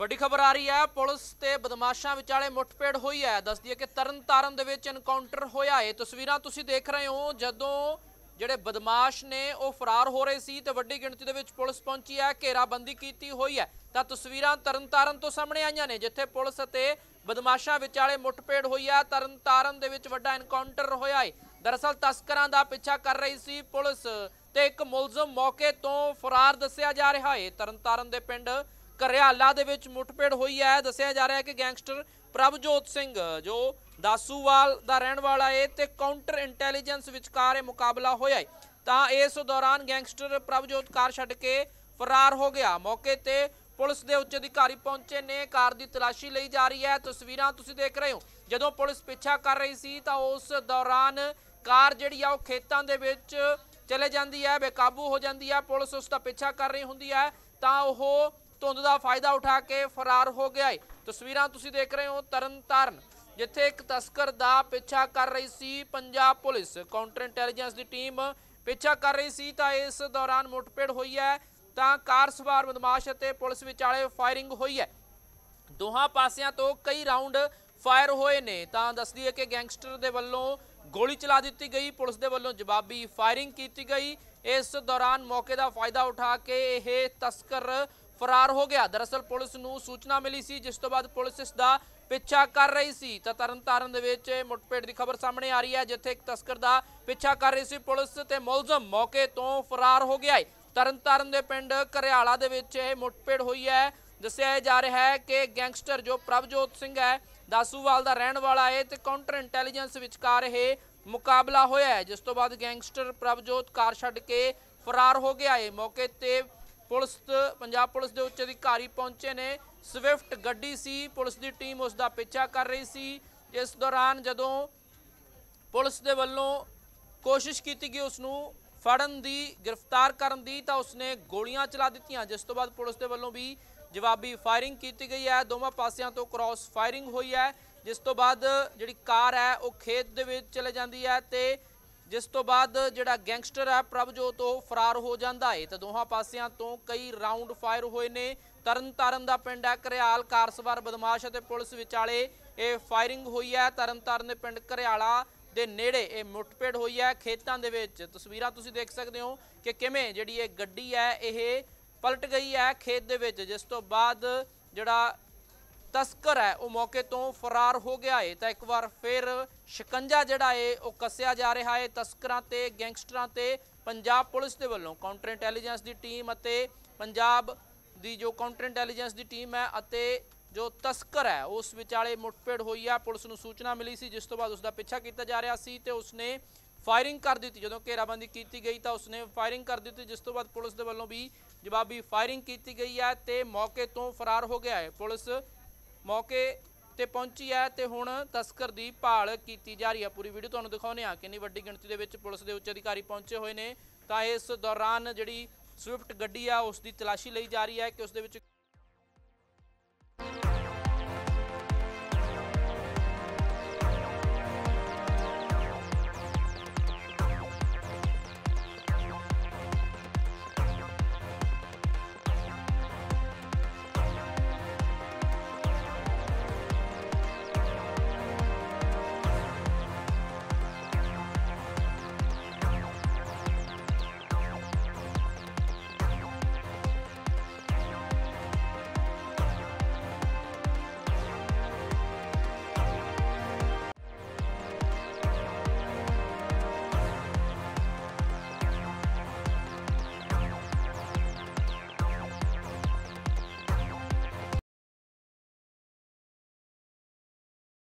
ਵੱਡੀ ਖਬਰ ਆ ਰਹੀ ਹੈ। ਪੁਲਿਸ ਤੇ ਬਦਮਾਸ਼ਾਂ ਵਿਚਾਲੇ ਮੁੱਠਭੇੜ ਹੋਈ ਹੈ। ਦੱਸਦੀ ਹੈ ਕਿ ਤਰਨਤਾਰਨ ਦੇ ਵਿੱਚ ਐਨਕਾਊਂਟਰ ਹੋਇਆ ਹੈ। ਤਸਵੀਰਾਂ ਤੁਸੀਂ ਦੇਖ ਰਹੇ ਹੋ। ਜਦੋਂ ਜਿਹੜੇ ਬਦਮਾਸ਼ ਨੇ ਉਹ ਫਰਾਰ ਹੋ ਰਹੇ ਸੀ ਤੇ ਵੱਡੀ ਗਿਣਤੀ ਦੇ ਵਿੱਚ ਪੁਲਿਸ ਪਹੁੰਚੀ ਹੈ, ਘੇਰਾਬੰਦੀ ਕੀਤੀ ਹੋਈ ਹੈ। ਤਾਂ ਤਸਵੀਰਾਂ ਤਰਨਤਾਰਨ ਤੋਂ ਸਾਹਮਣੇ ਆਈਆਂ ਨੇ, ਜਿੱਥੇ ਪੁਲਿਸ ਅਤੇ ਬਦਮਾਸ਼ਾਂ ਵਿਚਾਲੇ ਮੁੱਠਭੇੜ ਹੋਈ ਹੈ। ਤਰਨਤਾਰਨ ਦੇ ਵਿੱਚ ਵੱਡਾ ਐਨਕਾਊਂਟਰ ਹੋਇਆ ਹੈ। ਦਰਅਸਲ ਤਸਕਰਾਂ ਦਾ ਪਿੱਛਾ ਕਰ ਰਹੀ ਸੀ ਪੁਲਿਸ ਤੇ ਇੱਕ ਮੁਲਜ਼ਮ ਮੌਕੇ ਤੋਂ ਫਰਾਰ ਦੱਸਿਆ ਜਾ ਰਿਹਾ ਹੈ। ਤਰਨਤਾਰਨ ਦੇ ਪਿੰਡ ਘਰਿਆਲਾ ਦੇ ਵਿੱਚ ਮੁੱਠਭੇੜ ਹੋਈ ਹੈ। ਦੱਸਿਆ ਜਾ ਰਿਹਾ ਹੈ ਕਿ ਗੈਂਗਸਟਰ ਪ੍ਰਭਜੋਤ ਸਿੰਘ ਜੋ ਦਾਸੂਵਾਲ ਦਾ ਰਹਿਣ ਵਾਲਾ ਹੈ ਤੇ ਕਾਊਂਟਰ ਇੰਟੈਲੀਜੈਂਸ ਵਿਚਕਾਰ ਇਹ ਮੁਕਾਬਲਾ ਹੋਇਆ ਹੈ। ਤਾਂ ਇਸ ਦੌਰਾਨ ਗੈਂਗਸਟਰ ਪ੍ਰਭਜੋਤ ਕਾਰ ਛੱਡ ਕੇ ਫਰਾਰ ਹੋ ਗਿਆ। ਮੌਕੇ ਤੇ ਪੁਲਿਸ ਦੇ ਉੱਚ ਅਧਿਕਾਰੀ ਪਹੁੰਚੇ ਨੇ। ਕਾਰ ਦੀ ਤਲਾਸ਼ੀ ਲਈ ਜਾ ਰਹੀ ਹੈ। ਤਸਵੀਰਾਂ ਤੁਸੀਂ ਦੇਖ ਰਹੇ ਹੋ। ਜਦੋਂ ਪੁਲਿਸ ਪਿੱਛਾ ਕਰ ਰਹੀ ਸੀ ਤਾਂ ਉਸ ਦੌਰਾਨ ਕਾਰ ਜਿਹੜੀ ਆ ਉਹ ਖੇਤਾਂ ਦੇ ਵਿੱਚ ਚਲੇ ਜਾਂਦੀ ਹੈ, ਬੇਕਾਬੂ ਹੋ ਜਾਂਦੀ ਹੈ। ਪੁਲਿਸ ਉਸ ਦਾ ਪਿੱਛਾ ਕਰ ਰਹੀ ਹੁੰਦੀ ਹੈ ਤਾਂ ਉਹ ਧੁੰਦ ਦਾ ਫਾਇਦਾ ਉਠਾ ਕੇ ਫਰਾਰ ਹੋ ਗਿਆ ਹੈ। ਤਸਵੀਰਾਂ ਤੁਸੀਂ ਦੇਖ ਰਹੇ ਹੋ ਤਰਨਤਾਰਨ, ਜਿੱਥੇ ਇੱਕ ਤਸਕਰ ਦਾ ਪਿੱਛਾ ਕਰ ਰਹੀ ਸੀ ਪੰਜਾਬ ਪੁਲਿਸ। ਕਾਊਂਟਰ ਇੰਟੈਲੀਜੈਂਸ ਦੀ ਟੀਮ ਪਿੱਛਾ ਕਰ ਰਹੀ ਸੀ ਤਾਂ ਇਸ ਦੌਰਾਨ ਮੁੱਠਭੇੜ ਹੋਈ ਹੈ। ਤਾਂ ਕਾਰ ਸਵਾਰ ਬਦਮਾਸ਼ ਅਤੇ ਪੁਲਿਸ ਵਿਚਾਲੇ ਫਾਇਰਿੰਗ ਹੋਈ ਹੈ। ਦੋਹਾਂ ਪਾਸਿਆਂ ਤੋਂ ਕਈ ਰਾਉਂਡ ਫਾਇਰ ਹੋਏ ਨੇ। ਤਾਂ ਦੱਸਦੀ ਹੈ ਕਿ ਗੈਂਗਸਟਰ ਦੇ ਵੱਲੋਂ ਗੋਲੀ ਚਲਾ ਦਿੱਤੀ ਗਈ, ਪੁਲਿਸ ਦੇ ਵੱਲੋਂ ਜਵਾਬੀ ਫਾਇਰਿੰਗ ਕੀਤੀ ਗਈ। ਇਸ ਦੌਰਾਨ ਮੌਕੇ ਦਾ ਫਾਇਦਾ ਉਠਾ ਕੇ ਇਹ ਤਸਕਰ ਫਰਾਰ ਹੋ ਗਿਆ। ਦਰਅਸਲ ਪੁਲਿਸ ਨੂੰ ਸੂਚਨਾ ਮਿਲੀ ਸੀ, ਜਿਸ ਤੋਂ ਬਾਅਦ ਪੁਲਿਸ ਇਸ ਦਾ ਪਿੱਛਾ ਕਰ ਰਹੀ ਸੀ। ਤਾਂ ਤਰਨਤਾਰਨ ਦੇ ਵਿੱਚ ਮੁੱਠਭੇੜ ਦੀ ਖਬਰ ਸਾਹਮਣੇ ਆ ਰਹੀ ਹੈ, ਜਿੱਥੇ ਇੱਕ ਤਸਕਰ ਦਾ ਪਿੱਛਾ ਕਰ ਰਹੀ ਸੀ ਪੁਲਿਸ ਤੇ ਮੁਲਜ਼ਮ ਮੌਕੇ ਤੋਂ ਫਰਾਰ ਹੋ ਗਿਆ ਹੈ। ਤਰਨਤਾਰਨ ਦੇ ਪਿੰਡ ਘਰਿਆਲਾ ਦੇ ਵਿੱਚ ਇਹ ਮੁੱਠਭੇੜ ਹੋਈ ਹੈ। ਦੱਸਿਆ ਜਾ ਰਿਹਾ ਹੈ ਕਿ ਗੈਂਗਸਟਰ ਜੋ ਪ੍ਰਭਜੋਤ ਸਿੰਘ ਹੈ, ਦਾਸੂਵਾਲ ਦਾ ਰਹਿਣ ਵਾਲਾ ਹੈ ਤੇ ਕਾਊਂਟਰ ਇੰਟੈਲੀਜੈਂਸ ਵਿਚਕਾਰ ਇਹ ਮੁਕਾਬਲਾ ਹੋਇਆ ਹੈ, ਜਿਸ ਤੋਂ ਬਾਅਦ ਗੈਂਗਸਟਰ ਪ੍ਰਭਜੋਤ ਕਾਰ ਛੱਡ ਕੇ ਫਰਾਰ ਹੋ ਗਿਆ ਹੈ। ਮੌਕੇ ਤੇ ਪੁਲਿਸ ਪੰਜਾਬ ਪੁਲਿਸ ਦੇ ਉੱਚ ਅਧਿਕਾਰੀ ਪਹੁੰਚੇ ਨੇ। ਸਵਿਫਟ ਗੱਡੀ ਸੀ, ਪੁਲਿਸ ਦੀ ਟੀਮ ਉਸ ਦਾ ਪਿੱਛਾ ਕਰ ਰਹੀ ਸੀ। ਇਸ ਦੌਰਾਨ ਜਦੋਂ ਪੁਲਿਸ ਦੇ ਵੱਲੋਂ ਕੋਸ਼ਿਸ਼ ਕੀਤੀ ਗਈ ਉਸ ਨੂੰ ਫੜਨ ਦੀ, ਗ੍ਰਿਫਤਾਰ ਕਰਨ ਦੀ, ਤਾਂ ਉਸਨੇ ਗੋਲੀਆਂ ਚਲਾ ਦਿੱਤੀਆਂ, ਜਿਸ ਤੋਂ ਬਾਅਦ ਪੁਲਿਸ ਦੇ ਵੱਲੋਂ ਵੀ ਜਵਾਬੀ ਫਾਇਰਿੰਗ ਕੀਤੀ ਗਈ ਹੈ। ਦੋਵਾਂ ਪਾਸਿਆਂ ਤੋਂ ਕ੍ਰਾਸ ਫਾਇਰਿੰਗ ਹੋਈ ਹੈ, ਜਿਸ ਤੋਂ ਬਾਅਦ ਜਿਹੜੀ ਕਾਰ ਹੈ ਉਹ ਖੇਤ ਦੇ ਵਿੱਚ ਚਲੇ ਜਾਂਦੀ ਹੈ ਤੇ ਜਿਸ ਤੋਂ ਬਾਅਦ ਜਿਹੜਾ ਗੈਂਗਸਟਰ ਹੈ ਪ੍ਰਭਜੋਤ ਉਹ ਫਰਾਰ ਹੋ ਜਾਂਦਾ ਹੈ। ਤਾਂ ਦੋਹਾਂ ਪਾਸਿਆਂ ਤੋਂ ਕਈ ਰਾਉਂਡ ਫਾਇਰ ਹੋਏ ਨੇ। ਤਰਨਤਾਰਨ ਦਾ ਪਿੰਡ ਹੈ ਘਰਿਆਲ, ਕਾਰ ਸਵਾਰ ਬਦਮਾਸ਼ ਅਤੇ ਪੁਲਿਸ ਵਿਚਾਲੇ ਇਹ ਫਾਇਰਿੰਗ ਹੋਈ ਹੈ। ਤਰਨਤਾਰਨ ਦੇ ਪਿੰਡ ਘਰਿਆਲਾ ਦੇ ਨੇੜੇ ਇਹ ਮੁੱਠਭੇੜ ਹੋਈ ਹੈ, ਖੇਤਾਂ ਦੇ ਵਿੱਚ। ਤਸਵੀਰਾਂ ਤੁਸੀਂ ਦੇਖ ਸਕਦੇ ਹੋ ਕਿ ਕਿਵੇਂ ਜਿਹੜੀ ਇਹ ਗੱਡੀ ਹੈ ਇਹ ਪਲਟ ਗਈ ਹੈ ਖੇਤ ਦੇ ਵਿੱਚ, ਜਿਸ ਤੋਂ ਬਾਅਦ ਜਿਹੜਾ ਤਸਕਰ ਹੈ ਉਹ ਮੌਕੇ ਤੋਂ ਫਰਾਰ ਹੋ ਗਿਆ ਹੈ। ਤਾਂ ਇੱਕ ਵਾਰ ਫਿਰ ਸ਼ਿਕੰਜਾ ਜਿਹੜਾ ਹੈ ਉਹ ਕੱਸਿਆ ਜਾ ਰਿਹਾ ਹੈ ਤਸਕਰਾਂ ਤੇ ਗੈਂਗਸਟਰਾਂ ਤੇ ਪੰਜਾਬ ਪੁਲਿਸ ਦੇ ਵੱਲੋਂ। ਕਾਊਂਟਰ ਇੰਟੈਲੀਜੈਂਸ ਦੀ ਟੀਮ ਅਤੇ ਪੰਜਾਬ ਦੀ ਜੋ ਕਾਊਂਟਰ ਇੰਟੈਲੀਜੈਂਸ ਦੀ ਟੀਮ ਹੈ ਅਤੇ ਜੋ ਤਸਕਰ ਹੈ ਉਸ ਵਿਚਾਲੇ ਮੁੱਠਭੇੜ ਹੋਈ ਹੈ। ਪੁਲਿਸ ਨੂੰ ਸੂਚਨਾ ਮਿਲੀ ਸੀ, ਜਿਸ ਤੋਂ ਬਾਅਦ ਉਸ ਦਾ ਪਿੱਛਾ ਕੀਤਾ ਜਾ ਰਿਹਾ ਸੀ ਤੇ ਉਸਨੇ ਫਾਇਰਿੰਗ ਕਰ ਦਿੱਤੀ। ਜਦੋਂ ਘੇਰਾਬੰਦੀ ਕੀਤੀ ਗਈ ਤਾਂ ਉਸਨੇ ਫਾਇਰਿੰਗ ਕਰ ਦਿੱਤੀ, ਜਿਸ ਤੋਂ ਬਾਅਦ ਪੁਲਿਸ ਦੇ ਵੱਲੋਂ ਵੀ ਜਵਾਬੀ ਫਾਇਰਿੰਗ ਕੀਤੀ ਗਈ ਹੈ ਤੇ ਮੌਕੇ ਤੋਂ ਫਰਾਰ ਹੋ ਗਿਆ ਹੈ। ਪੁਲਿਸ ਮੌਕੇ ਤੇ ਪਹੁੰਚੀ ਹੈ ਤੇ ਹੁਣ ਤਸਕਰ ਦੀ ਭਾਲ ਕੀਤੀ ਜਾ ਰਹੀ ਹੈ। ਪੂਰੀ ਵੀਡੀਓ ਤੁਹਾਨੂੰ ਦਿਖਾਉਂਦੇ ਹਾਂ। ਕਿੰਨੀ ਵੱਡੀ ਗਿਣਤੀ ਦੇ ਵਿੱਚ ਪੁਲਿਸ ਦੇ ਉੱਚ ਅਧਿਕਾਰੀ ਪਹੁੰਚੇ ਹੋਏ ਨੇ। ਤਾਂ ਇਸ ਦੌਰਾਨ ਜਿਹੜੀ ਸਵਿਫਟ ਗੱਡੀ ਆ ਉਸ ਦੀ ਤਲਾਸ਼ੀ ਲਈ ਜਾ ਰਹੀ ਹੈ ਕਿ ਉਸ ਦੇ ਵਿੱਚ